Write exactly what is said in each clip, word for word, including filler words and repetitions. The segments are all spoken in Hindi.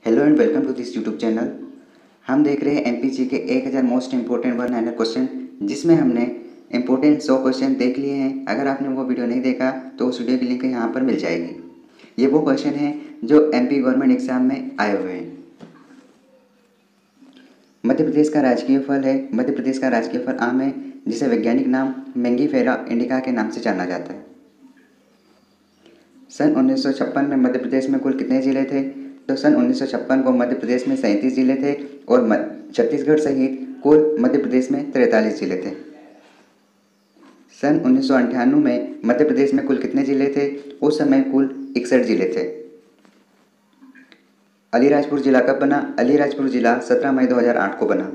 Hello and welcome to this YouTube channel. हम देख रहे हैं एमपीसी के एक हज़ार most important one liner question, जिसमें हमने इंपॉर्टेंट सौ क्वेश्चन देख लिए हैं। अगर आपने वो वीडियो नहीं देखा तो उस वीडियो की लिंक यहाँ पर मिल जाएगी। ये वो क्वेश्चन हैं जो एमपी गवर्नमेंट एग्जाम में आए हुए हैं। मध्य प्रदेश का राजकीय फल है मध्य प्रदेश का राजकीय फल आम है, जिसे वैज्ञानिक नाम मैंगीफेरा इंडिका के नाम से जाना जाता है। सन उन्नीस सौ छप्पन में मध्य प्रदेश में कुल कितने जिले थे? तो सन उन्नीस सौ छप्पन को मध्य प्रदेश में सैंतीस जिले थे और छत्तीसगढ़ सहित कुल मध्य प्रदेश में तैंतालीस जिले थे। सन उन्नीस सौ अंठानवे में मध्य प्रदेश में कुल कितने जिले थे? उस समय कुल इकसठ जिले थे। अलीराजपुर जिला कब बना? अलीराजपुर जिला सत्रह मई दो हज़ार आठ को बना।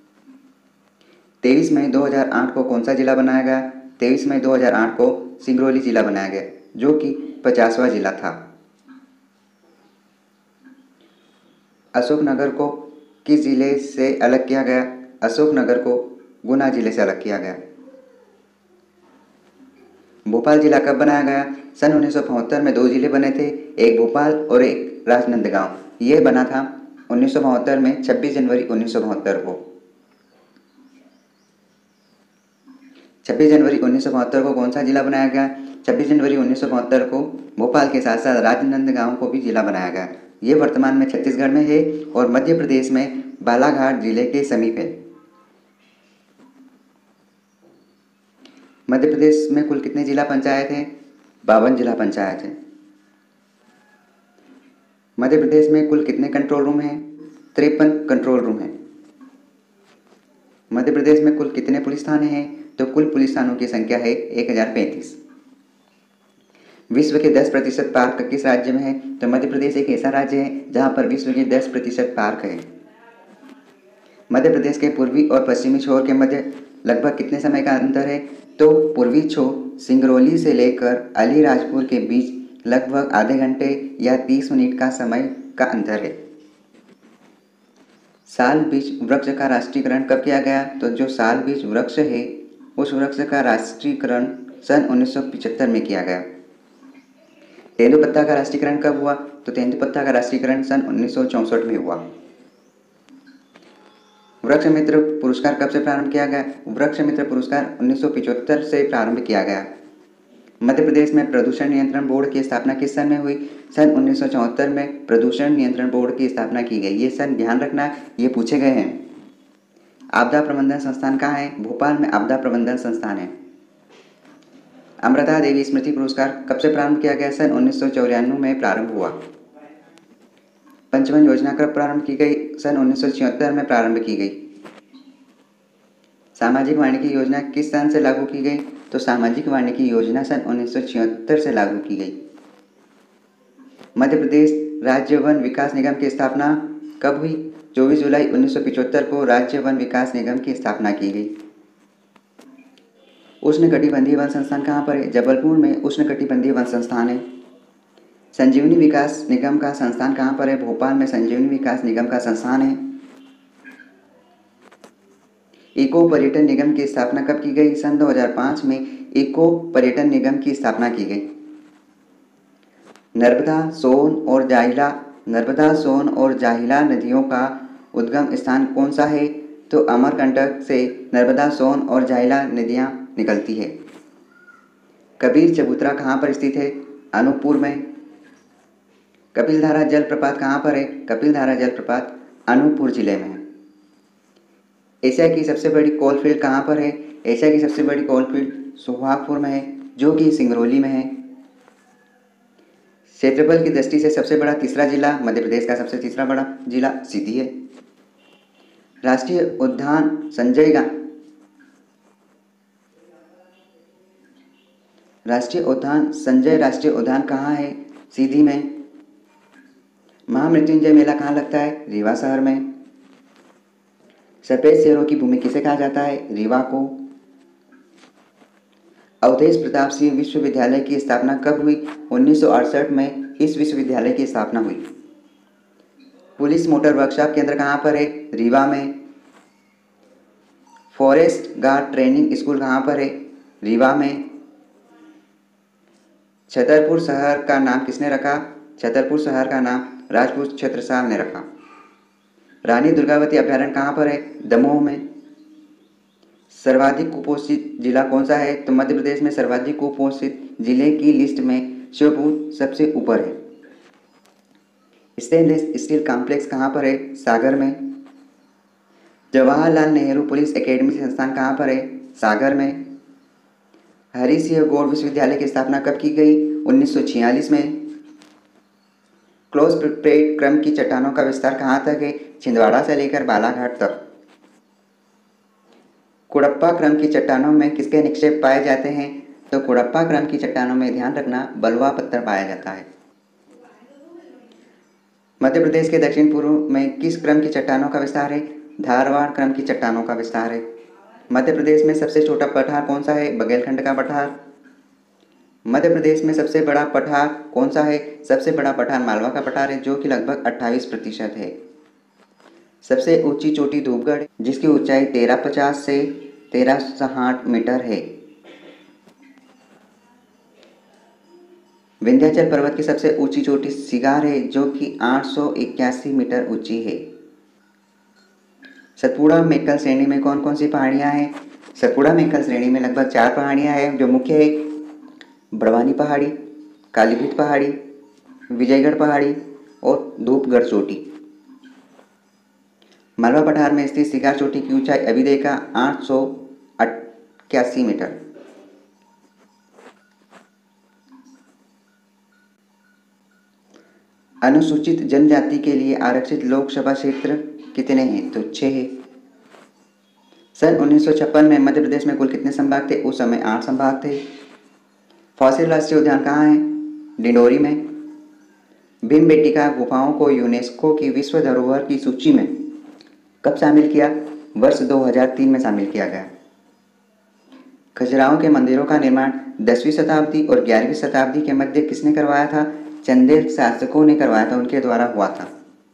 तेईस मई दो हज़ार आठ को कौन सा जिला बनाया गया? तेईस मई दो हज़ार आठ को सिंगरौली जिला बनाया गया, जो कि पचासवां जिला था। अशोकनगर को किस जिले से अलग किया गया? अशोकनगर को गुना जिले से अलग किया गया। भोपाल जिला कब बनाया गया? सन उन्नीस सौ बहत्तर में दो जिले बने थे, एक भोपाल और एक राजनांदगांव। यह बना था उन्नीस सौ बहत्तर में छब्बीस जनवरी उन्नीस सौ बहत्तर को। छब्बीस जनवरी उन्नीस सौ बहत्तर को कौन सा जिला बनाया गया? छब्बीस जनवरी उन्नीस सौ बहत्तर को भोपाल के साथ साथ राजनांदगांव को भी जिला बनाया गया। ये वर्तमान में छत्तीसगढ़ में है और मध्य प्रदेश में बालाघाट जिले के समीप है। मध्य प्रदेश में कुल कितने जिला पंचायत हैं? बावन जिला पंचायत हैं। मध्य प्रदेश में कुल कितने कंट्रोल रूम हैं? तिरपन कंट्रोल रूम हैं। मध्य प्रदेश में कुल कितने पुलिस थाने हैं? तो कुल पुलिस थानों की संख्या है एक हज़ार पैंतीस। विश्व के दस प्रतिशत पार्क किस राज्य में है? तो मध्य प्रदेश एक ऐसा राज्य है जहां पर विश्व के दस प्रतिशत पार्क है। मध्य प्रदेश के पूर्वी और पश्चिमी छोर के मध्य लगभग कितने समय का अंतर है? तो पूर्वी छोर सिंगरौली से लेकर अलीराजपुर के बीच लगभग आधे घंटे या तीस मिनट का समय का अंतर है। साल बीज वृक्ष का राष्ट्रीयकरण कब किया गया? तो जो साल बीज वृक्ष है उस वृक्ष का राष्ट्रीयकरण सन उन्नीस सौ पचहत्तर में किया गया। तेंदुपत्ता का राष्ट्रीयकरण कब हुआ? तो तेंदुपत्ता का राष्ट्रीयकरण सन उन्नीस सौ चौंसठ में हुआ। वृक्ष मित्र पुरस्कार कब से प्रारंभ किया गया? वृक्ष मित्र पुरस्कार उन्नीस सौ पचहत्तर से प्रारंभ किया गया। मध्य प्रदेश में प्रदूषण नियंत्रण बोर्ड की स्थापना किस सन में हुई? सन उन्नीस सौ चौहत्तर में प्रदूषण नियंत्रण बोर्ड की स्थापना की गई। ये सन ध्यान रखना, ये पूछे गए हैं। आपदा प्रबंधन संस्थान कहाँ है? भोपाल में आपदा प्रबंधन संस्थान है। अमृता देवी स्मृति पुरस्कार कब से प्रारंभ किया गया? सन उन्नीस सौ चौरानवे में प्रारंभ हुआ। पंचवन योजना कब प्रारंभ की गई? सन उन्नीस सौ छिहत्तर में प्रारंभ की गई। सामाजिक वानिकी योजना किस सन से लागू की गई? तो सामाजिक वानिकी योजना सन उन्नीस सौ छिहत्तर से लागू की गई। मध्य प्रदेश राज्य वन विकास निगम की स्थापना कब हुई? चौबीस जुलाई उन्नीस सौ पचहत्तर को राज्य वन विकास निगम की स्थापना की गई। उष्णकटिबंधीय वन संस्थान कहाँ पर है? जबलपुर में उष्णकटिबंधीय वन संस्थान है। संजीवनी विकास निगम का संस्थान कहाँ पर है? भोपाल में संजीवनी विकास निगम का संस्थान है। इको पर्यटन निगम की स्थापना कब की गई? सन दो हज़ार पाँच में इको पर्यटन निगम की स्थापना की गई। नर्मदा, सोन और जाहिला नर्मदा, सोन और जाहिला नदियों का उद्गम स्थान कौन सा है? तो अमरकंटक से नर्मदा, सोन और जाहिला नदियाँ निकलती है। कबीर चबूतरा कहाँ पर स्थित है? अनूपपुर में। कपिलधारा जलप्रपात कहाँ पर है? कपिलधारा जलप्रपात अनूपपुर जिले में है। एशिया की सबसे बड़ी कोलफील्ड कहाँ पर है? एशिया की सबसे बड़ी कोलफील्ड सुहागपुर में है, जो कि सिंगरौली में है। क्षेत्रफल की दृष्टि से सबसे बड़ा तीसरा जिला मध्य प्रदेश का सबसे तीसरा बड़ा जिला सीधी है। राष्ट्रीय उद्यान संजय गा राष्ट्रीय उद्यान संजय राष्ट्रीय उद्यान कहाँ है? सीधी में। महामृत्युंजय मेला कहाँ लगता है? रीवा शहर में। सफेद शेरों की भूमि किसे कहा जाता है? रीवा को। अवधेश प्रताप सिंह विश्वविद्यालय की स्थापना कब हुई? उन्नीस सौ अड़सठ में इस विश्वविद्यालय की स्थापना हुई। पुलिस मोटर वर्कशॉप केंद्र कहाँ पर है? रीवा में। फॉरेस्ट गार्ड ट्रेनिंग स्कूल कहाँ पर है? रीवा में। छतरपुर शहर का नाम किसने रखा? छतरपुर शहर का नाम राजपूत छत्रसाल ने रखा। रानी दुर्गावती अभ्यारण्य कहाँ पर है? दमोह में। सर्वाधिक कुपोषित जिला कौन सा है? तो मध्य प्रदेश में सर्वाधिक कुपोषित जिले की लिस्ट में श्योपुर सबसे ऊपर है। स्टेनलेस स्टील कॉम्प्लेक्स कहाँ पर है? सागर में। जवाहरलाल नेहरू पुलिस एकेडमी संस्थान कहाँ पर है? सागर में। हरी सिंह गौड़ विश्वविद्यालय की स्थापना कब की गई? उन्नीस सौ छियालीस में। क्लोज प्लेट क्रम की चट्टानों का विस्तार कहाँ तक है? छिंदवाड़ा से लेकर बालाघाट तक। कुड़प्पा क्रम की चट्टानों में किसके निक्षेप पाए जाते हैं? तो कुड़प्पा क्रम की चट्टानों में ध्यान रखना बलुआ पत्थर पाया जाता है। मध्य प्रदेश के दक्षिण पूर्व में किस क्रम की चट्टानों का विस्तार है? धारवाड़ क्रम की चट्टानों का विस्तार है। मध्य प्रदेश में सबसे छोटा पठार कौन सा है? बघेलखंड का पठार। मध्य प्रदेश में सबसे बड़ा पठार कौन सा है? सबसे बड़ा पठार मालवा का पठार है, जो कि लगभग अट्ठाईस प्रतिशत है। सबसे ऊंची चोटी धूपगढ़, जिसकी ऊंचाई तेरह पचास से तेरह साठ मीटर है। विंध्याचल पर्वत की सबसे ऊंची चोटी सिगार है, जो कि आठ सौ इक्यासी मीटर ऊंची है। सतपुड़ा मेकल श्रेणी में कौन कौन सी पहाड़ियां हैं? सतपुड़ा मेकल श्रेणी में लगभग चार पहाड़ियां हैं, जो मुख्य है बड़वानी पहाड़ी, कालीभीत पहाड़ी, विजयगढ़ पहाड़ी और धूपगढ़ चोटी। मालवा पठार में स्थित सिगार चोटी की ऊंचाई अभी देखा आठ सौ इक्यासी मीटर। अनुसूचित जनजाति के लिए आरक्षित लोकसभा क्षेत्र कितने हैं? तो छह है। सन उन्नीस सौ छप्पन में मध्य प्रदेश में कुल कितने संभाग थे? उस समय आठ संभाग थे। फॉसिल राष्ट्रीय उद्यान कहाँ है? डिंडोरी में। भीमबेटका गुफाओं को यूनेस्को की विश्व धरोहर की सूची में कब शामिल किया? वर्ष दो हज़ार तीन में शामिल किया गया। खजुराहो के मंदिरों का निर्माण दसवीं शताब्दी और ग्यारहवीं शताब्दी के मध्य किसने करवाया था? चंदेल शासकों ने करवाया था, उनके द्वारा हुआ था।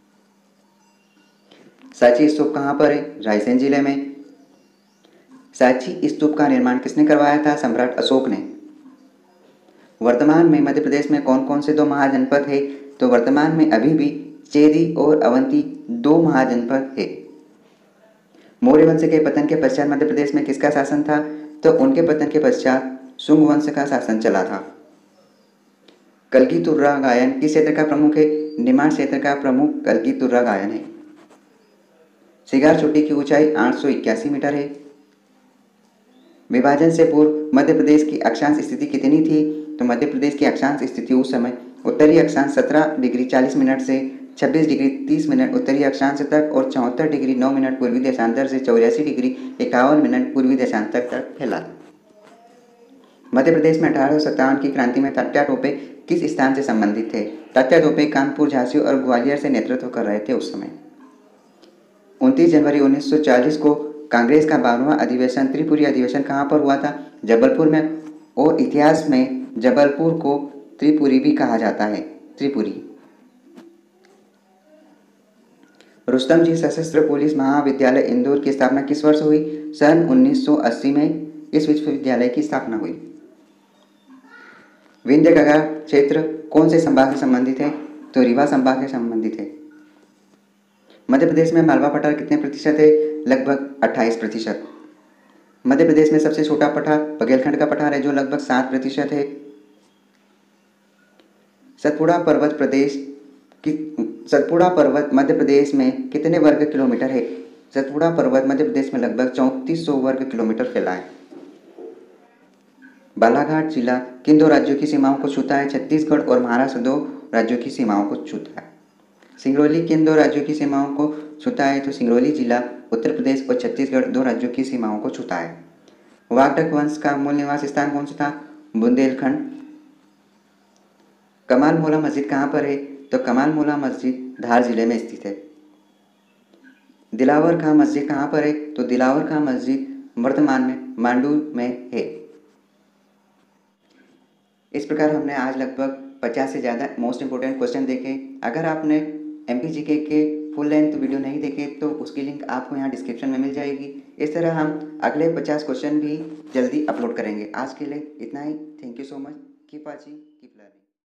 सांची स्तूप कहाँ पर है? रायसेन जिले में। सांची स्तूप का निर्माण किसने करवाया था? सम्राट अशोक ने। वर्तमान में मध्य प्रदेश में कौन कौन से दो महाजनपद है? तो वर्तमान में अभी भी चेरी और अवंती दो महाजनपद है। मौर्य वंश के पतन के पश्चात मध्य प्रदेश में किसका शासन था? तो उनके पतन के पश्चात शुंग वंश का शासन चला था। कल्की तुर्रा गायन किस क्षेत्र का प्रमुख है? निमाड़ क्षेत्र का प्रमुख कल्की तुर्रा गायन है। सिगार चोटी की ऊंचाई आठ सौ इक्यासी मीटर है। विभाजन से पूर्व मध्य प्रदेश की अक्षांश स्थिति कितनी थी? तो मध्य प्रदेश की अक्षांश स्थिति उस समय उत्तरी अक्षांश सत्रह डिग्री चालीस मिनट से छब्बीस डिग्री तीस मिनट उत्तरी अक्षांश तक और चौहत्तर डिग्री नौ मिनट पूर्वी देशांतर से चौरासी डिग्री इक्यावन मिनट पूर्वी देशांतर तक फैला। मध्य प्रदेश में अठारह सौ सत्तावन की क्रांति में तात्या टोपे किस स्थान से संबंधित थे? तात्या टोपे कानपुर, झांसी और ग्वालियर से नेतृत्व कर रहे थे उस समय। उनतीस जनवरी उन्नीस सौ चालीस को कांग्रेस का बारहवां अधिवेशन त्रिपुरी अधिवेशन कहाँ पर हुआ था? जबलपुर में। और इतिहास में जबलपुर को त्रिपुरी भी कहा जाता है, त्रिपुरी। रुस्तम जी सशस्त्र पुलिस महाविद्यालय इंदौर की स्थापना किस वर्ष हुई? सन उन्नीस सौ अस्सी में इस विश्वविद्यालय की स्थापना हुई। विंध्य गंगा क्षेत्र कौन से संभाग से संबंधित है? तो रीवा संभाग से संबंधित है। मध्य प्रदेश में मालवा पठार कितने प्रतिशत है? लगभग अट्ठाईस प्रतिशत। मध्य प्रदेश में सबसे छोटा पठार बघेलखंड का पठार है, जो लगभग सात प्रतिशत है। सतपुड़ा पर्वत प्रदेश की सतपुड़ा पर्वत मध्य प्रदेश में कितने वर्ग किलोमीटर है? सतपुड़ा पर्वत मध्य प्रदेश में लगभग चौंतीस सौ वर्ग किलोमीटर फैला है। बालाघाट जिला किन दो राज्यों की सीमाओं को छूता है? छत्तीसगढ़ और महाराष्ट्र दो राज्यों की सीमाओं को छूता है। सिंगरौली किन दो राज्यों की सीमाओं को छूता है? तो सिंगरौली जिला उत्तर प्रदेश और छत्तीसगढ़ दो राज्यों की सीमाओं को छूता है। वागडक वंश का मूल निवास स्थान कौन सा था? बुंदेलखंड। कमाल मोला मस्जिद कहाँ पर है? तो कमाल मोला मस्जिद धार जिले में स्थित है। दिलावर खां मस्जिद कहाँ पर है? तो दिलावर खां मस्जिद वर्तमान में मांडू में है। इस प्रकार हमने आज लगभग पचास से ज़्यादा मोस्ट इंपोर्टेंट क्वेश्चन देखे। अगर आपने एम पी जी के के फुल लेंथ वीडियो नहीं देखे तो उसकी लिंक आपको यहाँ डिस्क्रिप्शन में मिल जाएगी। इस तरह हम अगले पचास क्वेश्चन भी जल्दी अपलोड करेंगे। आज के लिए इतना ही। Thank you so much. Keep watching.